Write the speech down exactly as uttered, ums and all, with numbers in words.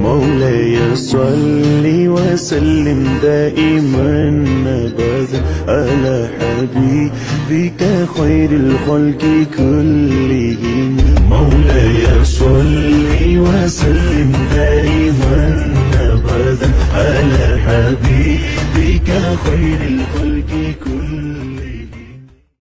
مولاي صل وسلم دائما أبدا على حبيبك خير الخلق كلهم. مولاي صل وسلم دائما أبدا على حبيبك خير الخلق